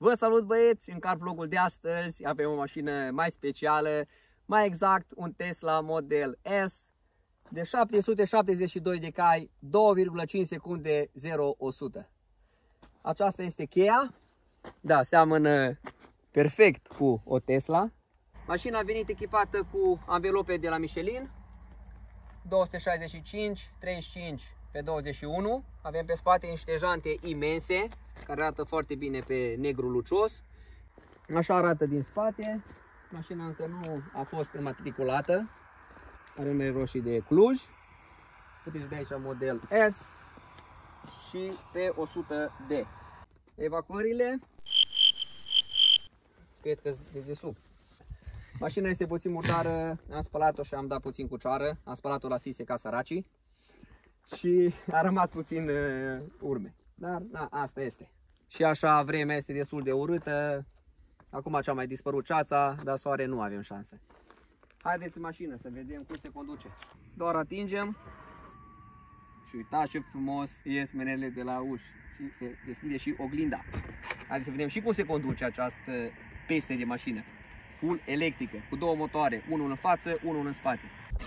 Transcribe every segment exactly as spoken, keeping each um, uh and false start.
Vă salut băieți, în car vlogul de astăzi avem o mașină mai specială, mai exact un Tesla Model S de șapte sute șaptezeci și doi de cai, doi virgulă cinci secunde, zero la o sută. Aceasta este cheia, da, seamănă perfect cu o Tesla. Mașina a venit echipată cu anvelope de la Michelin, două sute șaizeci și cinci, treizeci și cinci pe douăzeci și unu. Avem pe spate niște jante imense, care arată foarte bine pe negru lucios. Așa arată din spate. Mașina încă nu a fost înmatriculată. Are numere roșii de Cluj. Puteți vedea aici model S și pe o sută D. Evacuările, cred că de, de sub. Mașina este puțin murdară, am spălat-o și am dat puțin cu cioară. Am spălat-o la fise ca săracii și a rămas puțin uh, urme. Dar na, asta este. Și așa vremea este destul de urâtă. Acum ce-a mai dispărut ceața, dar soare nu avem șanse. Haideți în mașină să vedem cum se conduce. Doar atingem și uitați ce frumos ies menele de la uși. Și se deschide și oglinda. Haideți să vedem și cum se conduce această peste de mașină. Full electrică, cu două motoare, unul în față, unul în spate.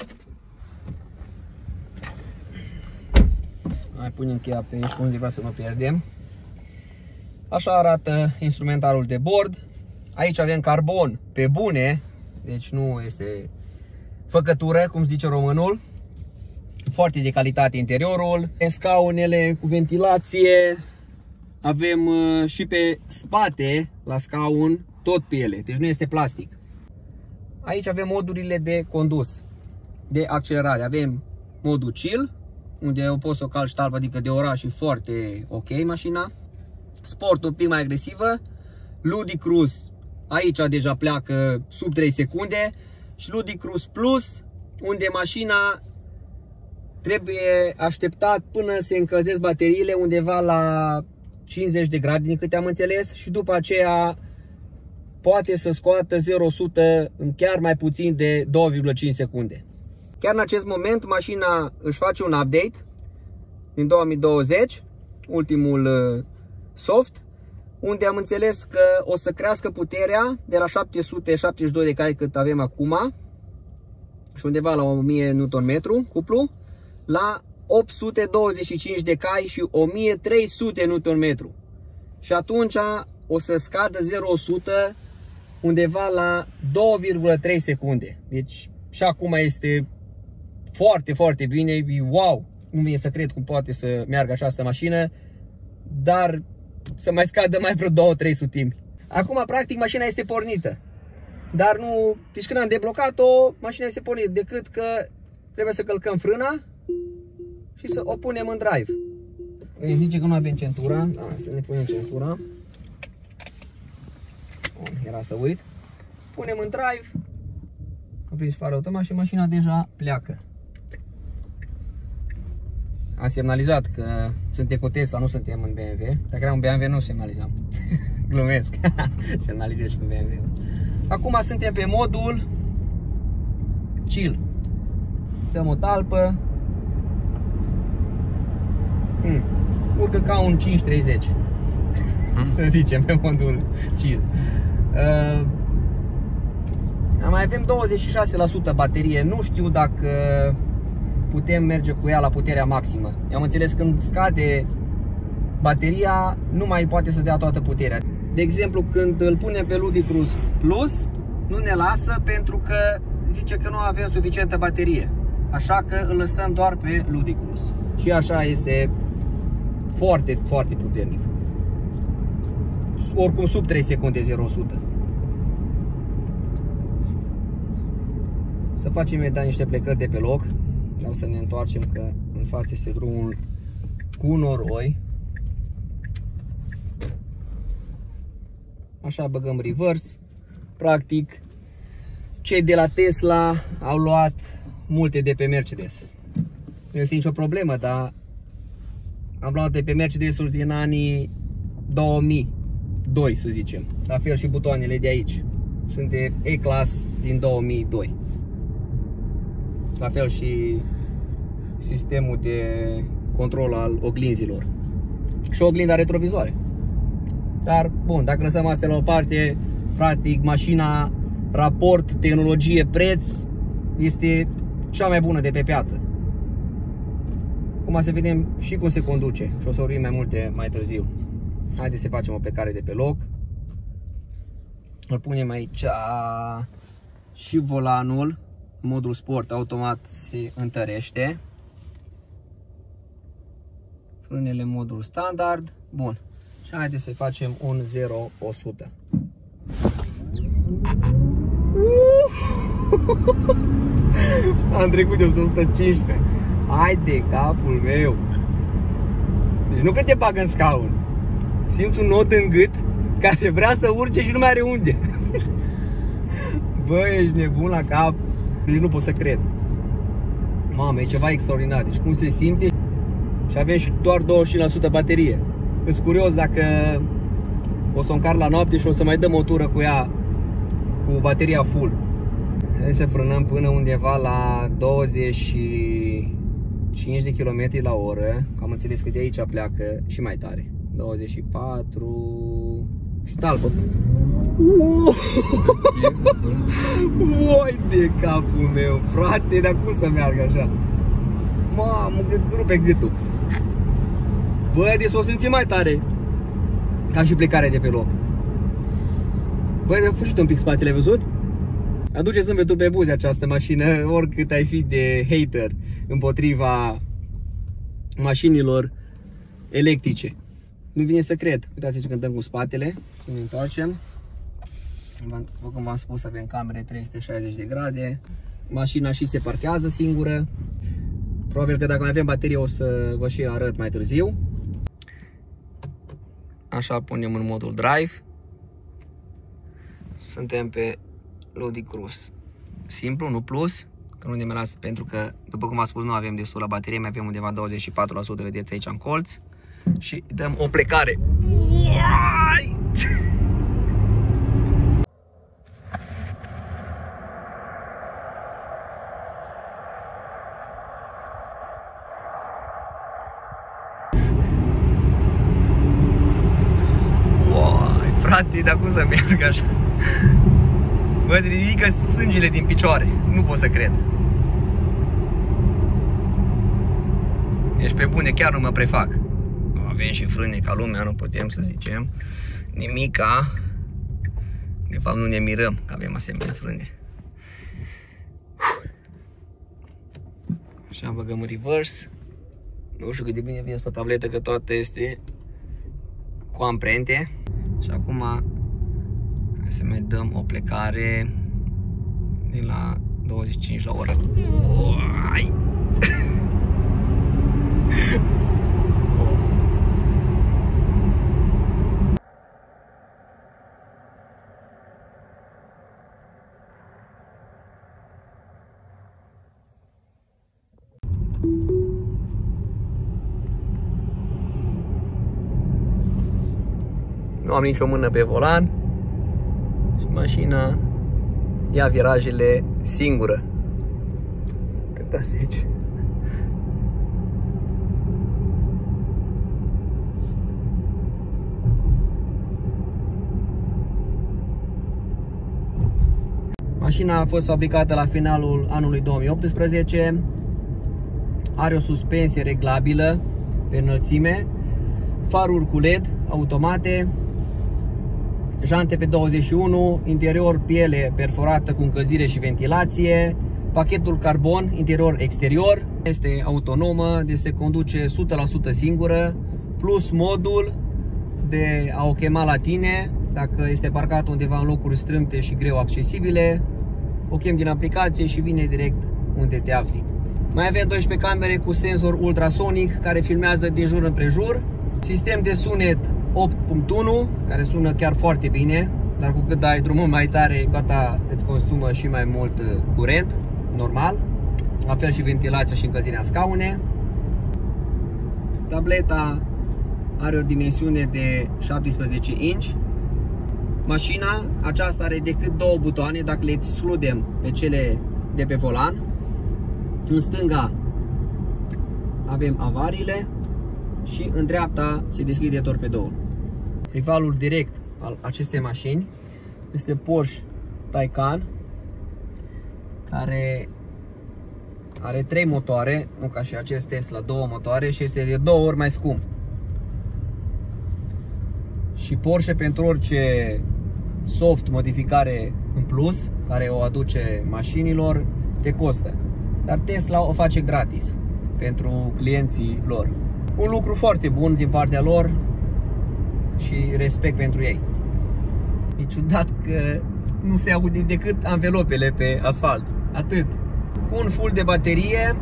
Mai punem cheia pe aici, undeva să nu pierdem. Așa arată instrumentarul de bord. Aici avem carbon pe bune, deci nu este făcătură, cum zice românul. Foarte de calitate interiorul. Scaunele cu ventilație. Avem și pe spate, la scaun, tot piele, deci nu este plastic. Aici avem modurile de condus, de accelerare. Avem modul chill, unde eu pot să o calc ștalp, adică de oraș, și foarte ok mașina. Sport un pic mai agresivă. Ludicruz, aici deja pleacă sub trei secunde. Și Ludicruz Plus, unde mașina trebuie așteptat până se încălzesc bateriile undeva la cincizeci de grade, din câte am înțeles. Și după aceea poate să scoată zero la o sută în chiar mai puțin de două virgulă cinci secunde. Chiar în acest moment mașina își face un update din două mii douăzeci, ultimul soft, unde am înțeles că o să crească puterea de la șapte sute șaptezeci și doi de cai cât avem acum și undeva la o mie newton metru cuplu, la opt sute douăzeci și cinci de cai și o mie trei sute newton metru. Și atunci o să scadă zero la o sută undeva la două virgulă trei secunde. Deci și acum este foarte, foarte bine. Wow! Nu vine să cred cum poate să meargă această mașină, dar să mai scadă mai vreo două trei sutimi. Acum, practic, mașina este pornită. Dar nu... Deci când am deblocat-o, mașina este pornită, decât că trebuie să călcăm frâna și să o punem în drive. Îi zice că nu avem centura. Da, să ne punem centura. Era să uit. Punem în drive. Am prins fara automat și mașina deja pleacă. Am semnalizat că suntem cu Tesla, nu suntem în B M W. Dacă eram în B M W nu semnalizam. Glumesc. Semnalizez și cu B M W. Acum suntem pe modul chill. Dăm o talpă. Hmm. Urcă ca un cinci treizeci. Să zicem, pe modul chill. Uh, mai avem douăzeci și șase la sută baterie. Nu știu dacă putem merge cu ea la puterea maximă. Am înțeles că când scade bateria, nu mai poate să dea toată puterea. De exemplu, când îl punem pe Ludicruz Plus, nu ne lasă pentru că zice că nu avem suficientă baterie. Așa că îl lăsăm doar pe Ludicruz. Și așa este foarte, foarte puternic. Oricum sub trei secunde, zero la o sută. Să facem imediat niște plecări de pe loc. Dar să ne întoarcem că în față este drumul cu noroi. Așa băgăm reverse. Practic, cei de la Tesla au luat multe de pe Mercedes. Nu este nicio problemă, dar am luat de pe Mercedes-ul din anii două mii doi, să zicem. La fel și butoanele de aici. Sunt de E-Class din două mii doi. La fel și sistemul de control al oglinzilor. Și oglinda retrovizoare. Dar, bun, dacă lăsăm astea la o parte, practic, mașina, raport, tehnologie, preț, este cea mai bună de pe piață. Acum să vedem și cum se conduce și o să vorbim mai multe mai târziu. Haideți să facem o plecare de pe loc. Îl punem aici și volanul, în modul sport, automat se întărește. Frânele în modul standard. Bun. Și haideți să facem un zero la o sută. Am trecut de o sută cincisprezece. Hai de capul meu. Deci nu că te bag în scaun. Simți un nod în gât care vrea să urce și nu mai are unde. Bă, ești nebun la cap. Deci nu pot să cred. Mamă, e ceva extraordinar. Deci cum se simte. Și avem și doar douăzeci și cinci la sută baterie. Sunt curios dacă o să o încarc la noapte și o să mai dăm o tură cu ea, cu bateria full. Hai să frânăm până undeva la douăzeci și cinci de kilometri la oră. Am înțeles că de aici pleacă și mai tare. douăzeci și patru și talpă. Uai de capul meu, frate, dar cum să meargă așa? Mamă, cât rupe gâtul. Bă, deci o simți mai tare ca și plecarea de pe loc. Bă, a fugit un pic spatele, ai văzut? Aduce zâmbetul pe buze această mașină, oricât ai fi de hater împotriva mașinilor electrice. Nu vine să cred. Uitați ce cântăm cu spatele, să ne întoarcem. După cum v-am spus, avem camere trei sute șaizeci de grade. Mașina și se parchează singură. Probabil că dacă mai avem baterie o să vă și arăt mai târziu. Așa punem în modul drive. Suntem pe Ludicruz. Simplu, nu plus. Că nu ne mai las, pentru că, după cum am spus, nu avem destul la baterie. Mai avem undeva douăzeci și patru la sută, vedeți aici în colț. Și dăm o plecare. Frate, dar cum să meargă așa? Bă, îți ridică sângele din picioare. Nu pot să cred. Ești pe bune, chiar nu mă prefac. Avem și frâne ca lumea, nu putem să zicem nimica. De fapt nu ne mirăm că avem asemenea frâne. Așa băgăm în reverse. Nu știu cât de bine vine pe tabletă, că toată este cu amprente. Și acum hai să mai dăm o plecare de la douăzeci și cinci la oră. Uai! Nu am nicio mână pe volan și mașina ia virajele singură. Uitați aici. Mașina a fost fabricată la finalul anului două mii optsprezece. Are o suspensie reglabilă pe înălțime, faruri cu L E D automate, jante pe douăzeci și unu, interior piele perforată cu încălzire și ventilație, pachetul carbon interior-exterior, este autonomă, deci se conduce o sută la sută singură, plus modul de a o chema la tine dacă este parcat undeva în locuri strâmte și greu accesibile. O chem din aplicație și vine direct unde te afli. Mai avem doisprezece camere cu senzor ultrasonic care filmează din jur împrejur. Sistem de sunet opt punct unu care sună chiar foarte bine, dar cu cât dai drumul mai tare, cu atât îți consumă și mai mult curent, normal. La fel și ventilația și încălzirea scaune. Tableta are o dimensiune de șaptesprezece inci. Mașina aceasta are decât două butoane, dacă le excludem pe cele de pe volan. În stânga avem avariile și în dreapta se deschide torpedoul. rivalul direct al acestei mașini este Porsche Taycan, care are trei motoare, nu ca și acest Tesla, două motoare, și este de două ori mai scump. Și Porsche, pentru orice soft modificare în plus care o aduce mașinilor, te costă. Dar Tesla o face gratis pentru clienții lor. Un lucru foarte bun din partea lor și respect pentru ei. E ciudat că nu se aude decât anvelopele pe asfalt. Atât. Cu un full de baterie,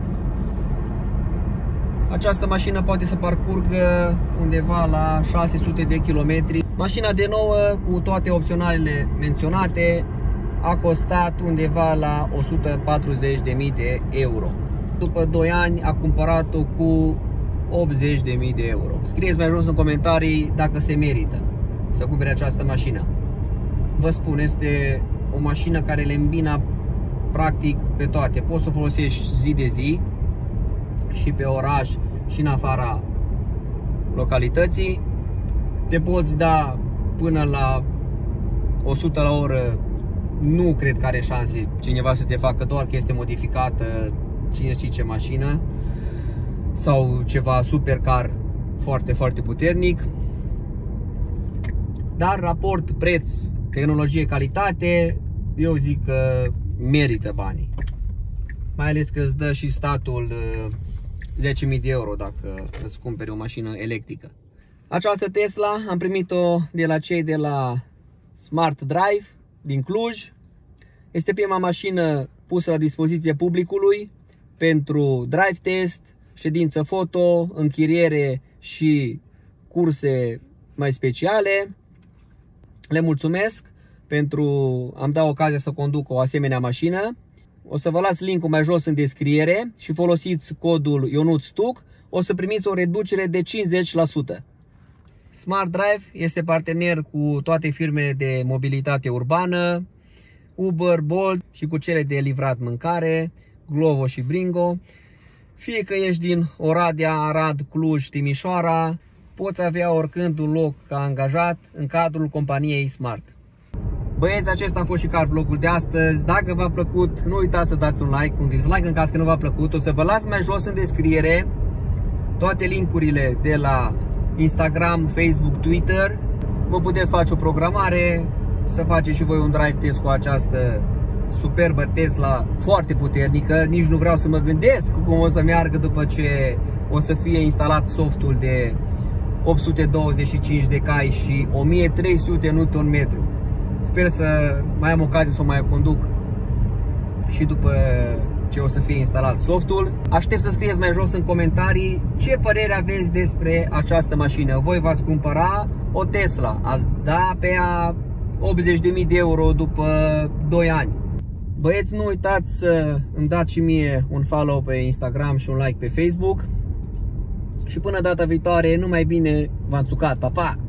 această mașină poate să parcurgă undeva la șase sute de kilometri. Mașina de nouă, cu toate opționalele menționate, a costat undeva la o sută patruzeci de mii de euro. După doi ani a cumpărat-o cu optzeci de mii de euro. Scrieți mai jos în comentarii dacă se merită să cumpere această mașină. Vă spun, este o mașină care le îmbină practic pe toate. Poți să o folosești zi de zi și pe oraș și în afara localității. Te poți da până la o sută la oră. Nu cred că are șanse cineva să te facă, doar că este modificată cine știe ce mașină sau ceva supercar foarte, foarte puternic. Dar raport preț, tehnologie, calitate, eu zic că merită banii. Mai ales că îți dă și statul zece mii de euro dacă îți cumperi o mașină electrică. Această Tesla am primit-o de la cei de la Smart Drive din Cluj. Este prima mașină pusă la dispoziție publicului pentru drive test, ședință foto, închiriere și curse mai speciale. Le mulțumesc pentru am dat ocazia să conduc o asemenea mașină. O să vă las linkul mai jos în descriere și folosiți codul IONUTZTUC, o să primiți o reducere de cincizeci la sută. Smart Drive este partener cu toate firmele de mobilitate urbană, Uber, Bolt și cu cele de livrat mâncare, Glovo și Bringo. Fie că ești din Oradea, Arad, Cluj, Timișoara, poți avea oricând un loc ca angajat în cadrul companiei Smart. Băieți, acesta a fost și car vlogul de astăzi. Dacă v-a plăcut, nu uitați să dați un like, un dislike în caz că nu v-a plăcut. O să vă las mai jos în descriere toate linkurile de la Instagram, Facebook, Twitter. Vă puteți face o programare, să faceți și voi un drive test cu această superbă Tesla foarte puternică. Nici nu vreau să mă gândesc cum o să meargă după ce o să fie instalat softul de opt sute douăzeci și cinci de cai și o mie trei sute newton metru. Sper să mai am ocazie să o mai conduc și după ce o să fie instalat softul. Aștept să scrieți mai jos în comentarii ce părere aveți despre această mașină. Voi v-ați cumpăra o Tesla, ați da pe ea optzeci de mii de euro după doi ani. Băieți, nu uitați să îmi dați și mie un follow pe Instagram și un like pe Facebook. Și până data viitoare, numai bine, v-am țucat, pa, pa!